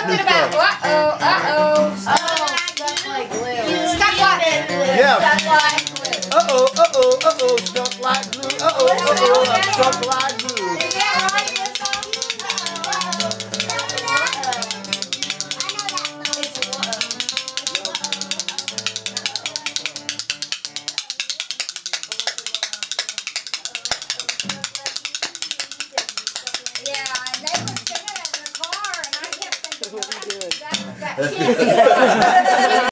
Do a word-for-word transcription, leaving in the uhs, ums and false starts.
something about uh-oh, uh-oh. Stuck like glue. Stuck like Yeah. Stuck like glue. Uh-oh, uh-oh, uh-oh, stuck like glue. Uh-oh, uh-oh, I'm stuck like glue. Is that right, this song? Yeah, and they were singing it in the car, and I kept thinking, well, that's, that's, that's